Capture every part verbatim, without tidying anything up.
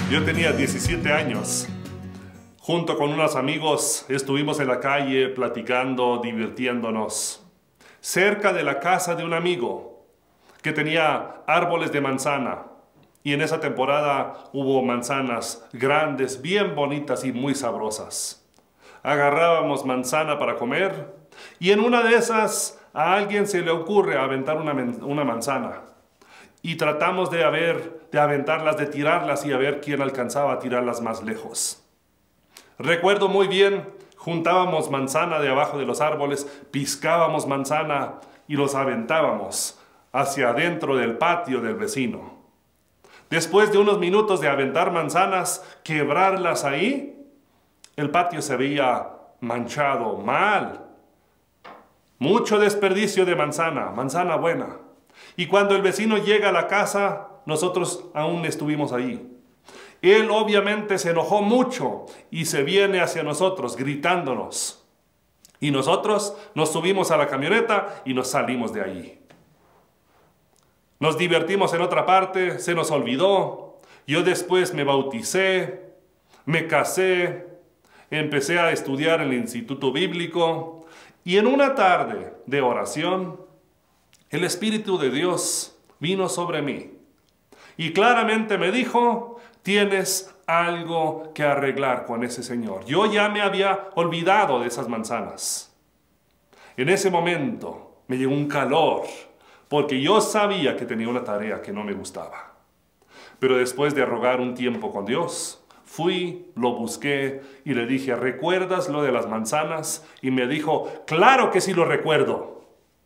Yo tenía diecisiete años. Junto con unos amigos estuvimos en la calle platicando, divirtiéndonos. Cerca de la casa de un amigo que tenía árboles de manzana. Y en esa temporada hubo manzanas grandes, bien bonitas y muy sabrosas. Agarrábamos manzana para comer y en una de esas a alguien se le ocurre aventar una, una manzana. Y tratamos de, haber, de aventarlas, de tirarlas y a ver quién alcanzaba a tirarlas más lejos. Recuerdo muy bien, juntábamos manzana de abajo de los árboles, piscábamos manzana y los aventábamos hacia adentro del patio del vecino. Después de unos minutos de aventar manzanas, quebrarlas ahí, el patio se veía manchado, mal. Mucho desperdicio de manzana, manzana buena. Y cuando el vecino llega a la casa, nosotros aún estuvimos ahí. Él obviamente se enojó mucho y se viene hacia nosotros gritándonos. Y nosotros nos subimos a la camioneta y nos salimos de ahí. Nos divertimos en otra parte, se nos olvidó. Yo después me bauticé, me casé, empecé a estudiar en el Instituto Bíblico. Y en una tarde de oración, el Espíritu de Dios vino sobre mí y claramente me dijo, tienes algo que arreglar con ese señor. Yo ya me había olvidado de esas manzanas. En ese momento me llegó un calor porque yo sabía que tenía una tarea que no me gustaba. Pero después de rogar un tiempo con Dios, fui, lo busqué y le dije, ¿recuerdas lo de las manzanas? Y me dijo, claro que sí lo recuerdo.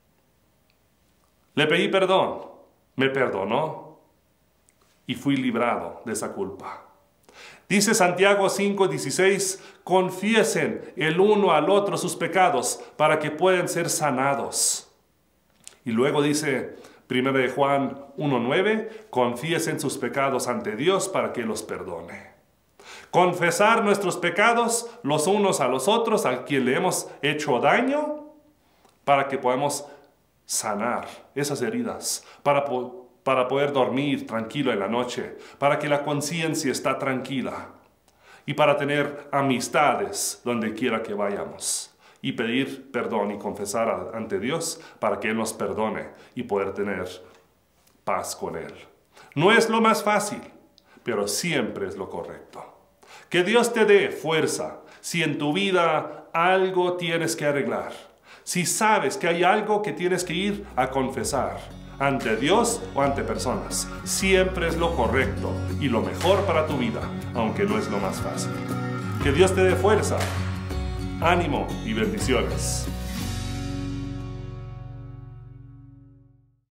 Le pedí perdón, me perdonó y fui librado de esa culpa. Dice Santiago cinco dieciséis, confiesen el uno al otro sus pecados para que puedan ser sanados. Y luego dice primera de Juan uno nueve, confiesen sus pecados ante Dios para que los perdone. Confesar nuestros pecados los unos a los otros, a quien le hemos hecho daño, para que podamos sanar esas heridas, para, po para poder dormir tranquilo en la noche, para que la conciencia está tranquila y para tener amistades donde quiera que vayamos y pedir perdón y confesar ante Dios para que Él nos perdone y poder tener paz con Él. No es lo más fácil, pero siempre es lo correcto. Que Dios te dé fuerza si en tu vida algo tienes que arreglar. Si sabes que hay algo que tienes que ir a confesar ante Dios o ante personas, siempre es lo correcto y lo mejor para tu vida, aunque no es lo más fácil. Que Dios te dé fuerza, ánimo y bendiciones.